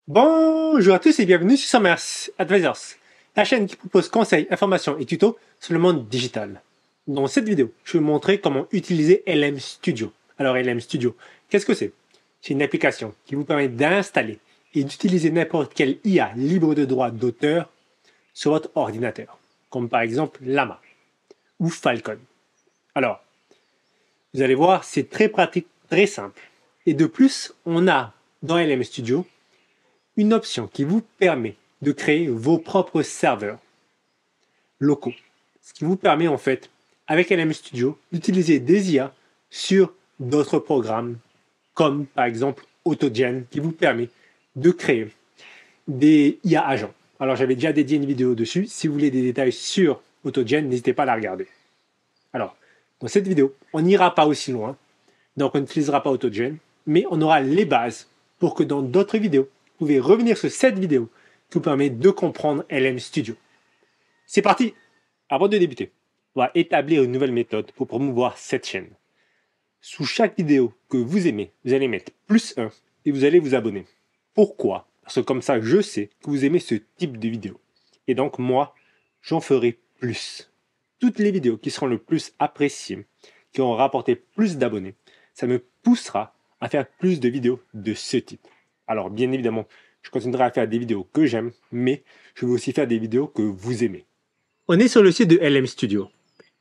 Bonjour à tous et bienvenue sur Summers Advisors, la chaîne qui propose conseils, informations et tutos sur le monde digital. Dans cette vidéo, je vais vous montrer comment utiliser LM Studio. Alors LM Studio, qu'est-ce que c'est? C'est une application qui vous permet d'installer et d'utiliser n'importe quelle IA libre de droit d'auteur sur votre ordinateur, comme par exemple Llama ou Falcon. Alors, vous allez voir, c'est très pratique, très simple. Et de plus, on a dans LM Studio une option qui vous permet de créer vos propres serveurs locaux. Ce qui vous permet en fait, avec LM Studio, d'utiliser des IA sur d'autres programmes, comme par exemple AutoGen, qui vous permet de créer des IA agents. Alors j'avais déjà dédié une vidéo dessus. Si vous voulez des détails sur AutoGen, n'hésitez pas à la regarder. Alors, dans cette vidéo, on n'ira pas aussi loin, donc on n'utilisera pas AutoGen, mais on aura les bases pour que dans d'autres vidéos, vous pouvez revenir sur cette vidéo qui vous permet de comprendre LM Studio. C'est parti! Avant de débuter, on va établir une nouvelle méthode pour promouvoir cette chaîne. Sous chaque vidéo que vous aimez, vous allez mettre +1 et vous allez vous abonner. Pourquoi? Parce que comme ça, je sais que vous aimez ce type de vidéo. Et donc moi, j'en ferai plus. Toutes les vidéos qui seront le plus appréciées, qui auront rapporté plus d'abonnés, ça me poussera à faire plus de vidéos de ce type. Alors bien évidemment, je continuerai à faire des vidéos que j'aime, mais je vais aussi faire des vidéos que vous aimez. On est sur le site de LM Studio,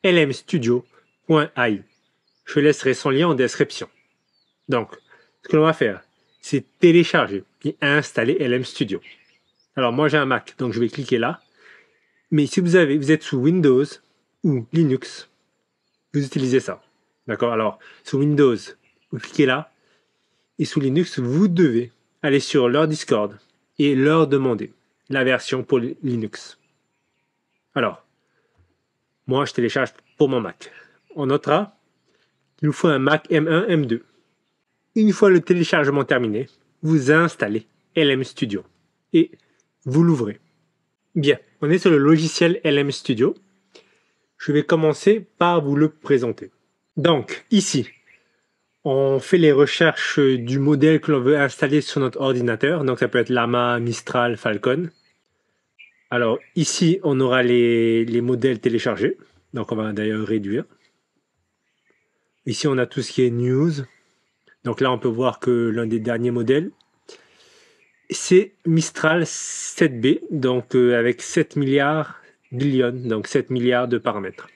lmstudio.ai. Je laisserai son lien en description. Donc, ce que l'on va faire, c'est télécharger et installer LM Studio. Alors moi j'ai un Mac, donc je vais cliquer là. Mais si vous êtes sous Windows ou Linux, vous utilisez ça. D'accord? Alors, sous Windows, vous cliquez là. Et sous Linux, vous devez aller sur leur Discord et leur demander la version pour Linux. Alors, moi, je télécharge pour mon Mac. On notera qu'il nous faut un Mac M1, M2. Une fois le téléchargement terminé, vous installez LM Studio et vous l'ouvrez. Bien, on est sur le logiciel LM Studio. Je vais commencer par vous le présenter. Donc, ici, on fait les recherches du modèle que l'on veut installer sur notre ordinateur. Donc, ça peut être Llama, Mistral, Falcon. Alors, ici, on aura les modèles téléchargés. Donc, on va d'ailleurs réduire. Ici, on a tout ce qui est news. Donc là, on peut voir que l'un des derniers modèles, c'est Mistral 7B, donc avec 7 milliards billions, donc 7 milliards de paramètres.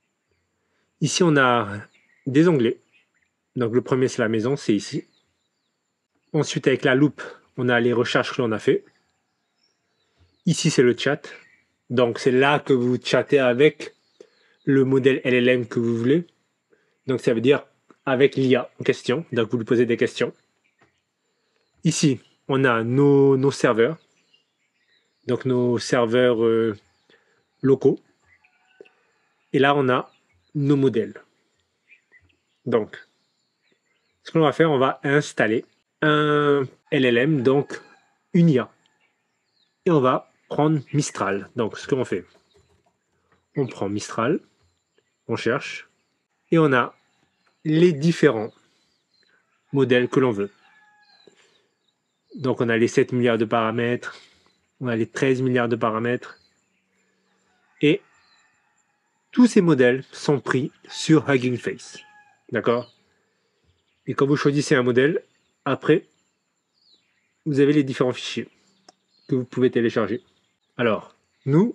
Ici, on a des onglets. Donc le premier, c'est la maison, c'est ici. Ensuite, avec la loupe, on a les recherches que l'on a fait. Ici, c'est le chat. Donc c'est là que vous chattez avec le modèle LLM que vous voulez. Donc ça veut dire avec l'IA en question. Donc vous lui posez des questions. Ici, on a nos serveurs. Donc nos serveurs locaux. Et là, on a nos modèles. Donc, ce qu'on va faire, on va installer un LLM, donc une IA. Et on va prendre Mistral. Donc, ce qu'on fait, on prend Mistral, on cherche, et on a les différents modèles que l'on veut. Donc, on a les 7 milliards de paramètres, on a les 13 milliards de paramètres, et tous ces modèles sont pris sur Hugging Face. D'accord? Et quand vous choisissez un modèle, après, vous avez les différents fichiers que vous pouvez télécharger. Alors, nous,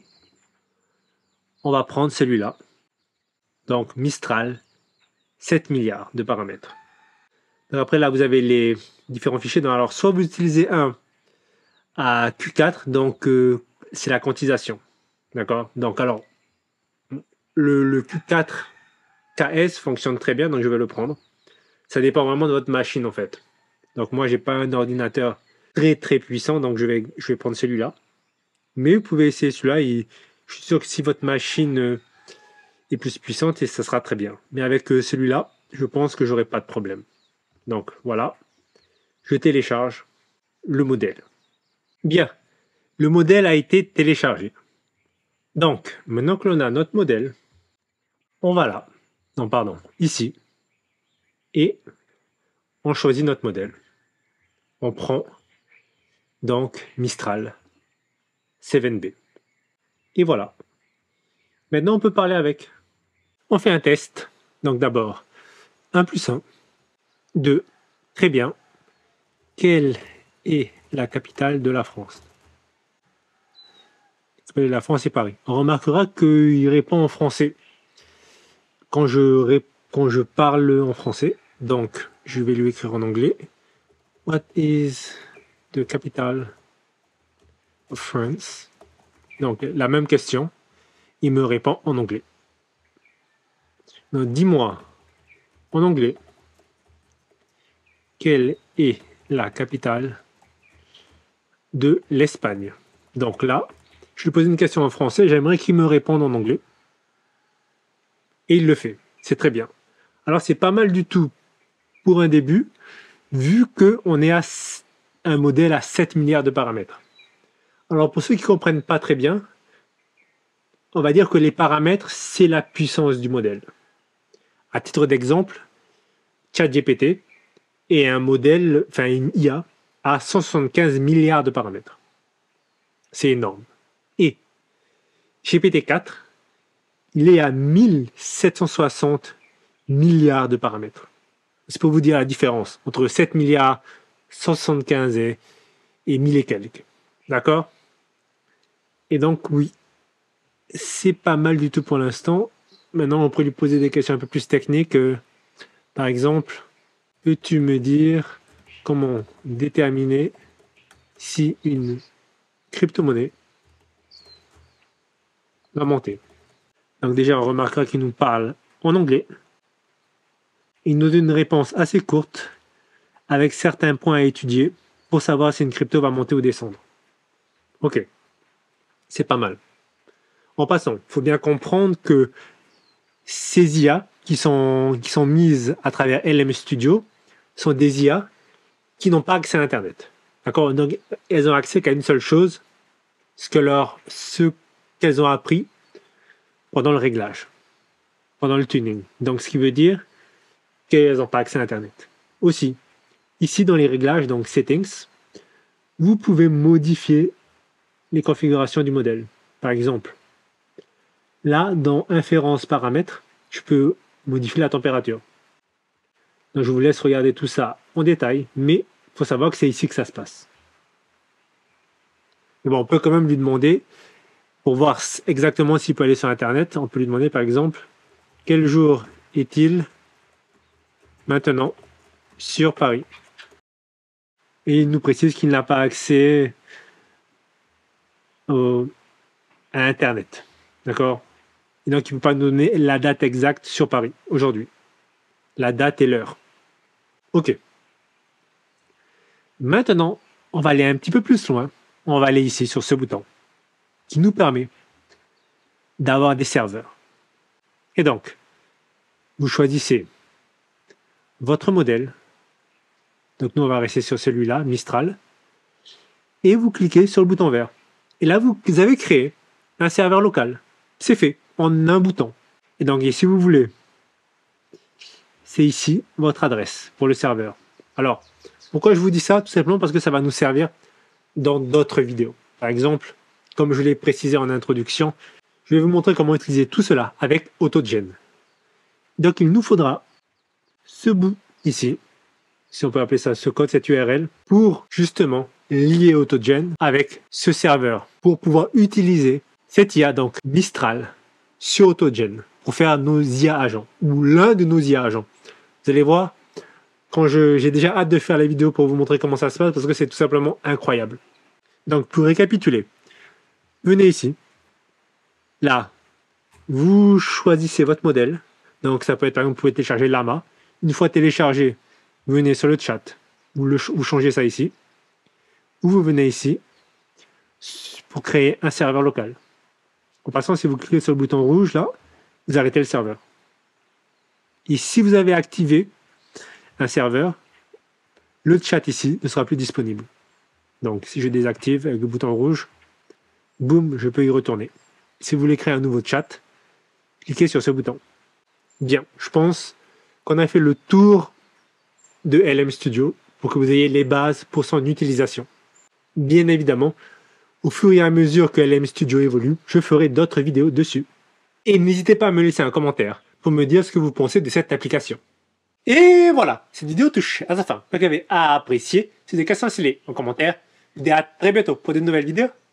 on va prendre celui-là. Donc, Mistral, 7 milliards de paramètres. Donc après, là, vous avez les différents fichiers. Donc, alors, soit vous utilisez un à Q4, donc c'est la quantisation. D'accord? Donc, alors, le Q4 KS fonctionne très bien, donc je vais le prendre. Ça dépend vraiment de votre machine, en fait. Donc, moi, j'ai pas un ordinateur très, très puissant, donc je vais prendre celui-là. Mais vous pouvez essayer celui-là. Je suis sûr que si votre machine est plus puissante, et ça sera très bien. Mais avec celui-là, je pense que j'aurai pas de problème. Donc, voilà. Je télécharge le modèle. Bien, le modèle a été téléchargé. Donc, maintenant que l'on a notre modèle, on va là, non pardon, ici, et on choisit notre modèle. On prend donc Mistral 7B. Et voilà. Maintenant, on peut parler avec. On fait un test. Donc d'abord, 1 plus 1. 2. Très bien. Quelle est la capitale de la France? La France et Paris. On remarquera qu'il répond en français quand je parle en français. Donc, je vais lui écrire en anglais. What is the capital of France? Donc, la même question. Il me répond en anglais. Donc, dis-moi en anglais quelle est la capitale de l'Espagne. Donc là, je lui pose une question en français, j'aimerais qu'il me réponde en anglais. Et il le fait. C'est très bien. Alors, c'est pas mal du tout pour un début, vu qu'on est à un modèle à 7 milliards de paramètres. Alors, pour ceux qui ne comprennent pas très bien, on va dire que les paramètres, c'est la puissance du modèle. À titre d'exemple, ChatGPT est un modèle, enfin une IA, à 175 milliards de paramètres. C'est énorme. Et GPT-4, il est à 1760 milliards de paramètres. C'est pour vous dire la différence entre 7 milliards, 175 et 1000 et quelques. D'accord? Et donc, oui, c'est pas mal du tout pour l'instant. Maintenant, on pourrait lui poser des questions un peu plus techniques. Par exemple, peux-tu me dire comment déterminer si une crypto-monnaie va monter? Donc déjà, on remarquera qu'il nous parle en anglais. Il nous donne une réponse assez courte avec certains points à étudier pour savoir si une crypto va monter ou descendre. Ok, c'est pas mal. En passant, il faut bien comprendre que ces IA qui sont mises à travers LM Studio sont des IA qui n'ont pas accès à Internet. D'accord? Donc, elles ont accès qu'à une seule chose, ce qu'elles ont appris pendant le réglage, pendant le tuning. Donc, ce qui veut dire qu'elles n'ont pas accès à Internet. Aussi, ici dans les réglages, donc Settings, vous pouvez modifier les configurations du modèle. Par exemple, là, dans Inférence paramètres, je peux modifier la température. Donc, je vous laisse regarder tout ça en détail, mais il faut savoir que c'est ici que ça se passe. Mais bon, on peut quand même lui demander, pour voir exactement s'il peut aller sur Internet, on peut lui demander par exemple, quel jour est-il maintenant sur Paris? Et il nous précise qu'il n'a pas accès à Internet. D'accord? Et donc, il ne peut pas nous donner la date exacte sur Paris, aujourd'hui. La date et l'heure. OK. Maintenant, on va aller un petit peu plus loin. On va aller ici sur ce bouton qui nous permet d'avoir des serveurs. Et donc, vous choisissez votre modèle. Donc, nous, on va rester sur celui-là, Mistral. Et vous cliquez sur le bouton vert. Et là, vous avez créé un serveur local. C'est fait en un bouton. Et donc, si vous voulez, c'est ici votre adresse pour le serveur. Alors, pourquoi je vous dis ça? Tout simplement parce que ça va nous servir dans d'autres vidéos. Par exemple, comme je l'ai précisé en introduction, je vais vous montrer comment utiliser tout cela avec AutoGen. Donc, il nous faudra ce bout ici, si on peut appeler ça ce code, cette URL, pour justement lier AutoGen avec ce serveur, pour pouvoir utiliser cette IA, donc Mistral, sur AutoGen, pour faire nos IA agents, ou l'un de nos IA agents. Vous allez voir, j'ai déjà hâte de faire la vidéo pour vous montrer comment ça se passe, parce que c'est tout simplement incroyable. Donc, pour récapituler, venez ici. Là, vous choisissez votre modèle. Donc, ça peut être, par exemple, vous pouvez télécharger Llama. Une fois téléchargé, vous venez sur le chat. Vous changez ça ici. Ou vous venez ici pour créer un serveur local. En passant, si vous cliquez sur le bouton rouge, là, vous arrêtez le serveur. Et si vous avez activé un serveur, le chat ici ne sera plus disponible. Donc, si je désactive avec le bouton rouge, boum, je peux y retourner. Si vous voulez créer un nouveau chat, cliquez sur ce bouton. Bien, je pense qu'on a fait le tour de LM Studio pour que vous ayez les bases pour son utilisation. Bien évidemment, au fur et à mesure que LM Studio évolue, je ferai d'autres vidéos dessus. Et n'hésitez pas à me laisser un commentaire pour me dire ce que vous pensez de cette application. Et voilà, cette vidéo touche à sa fin. J'espère que vous avez apprécié. Si vous avez des questions, laissez-les en commentaire. Je vous dis à très bientôt pour de nouvelles vidéos.